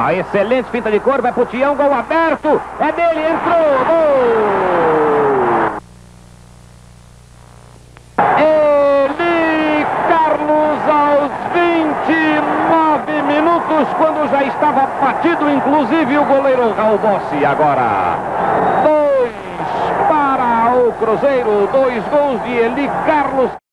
Uma excelente finta de cor, vai pro Tião, gol aberto. É dele, entrou, gol! Eli Carlos aos 29 minutos, quando já estava batido, inclusive o goleiro Raul Bossi. Agora, 2 para o Cruzeiro, 2 gols de Eli Carlos.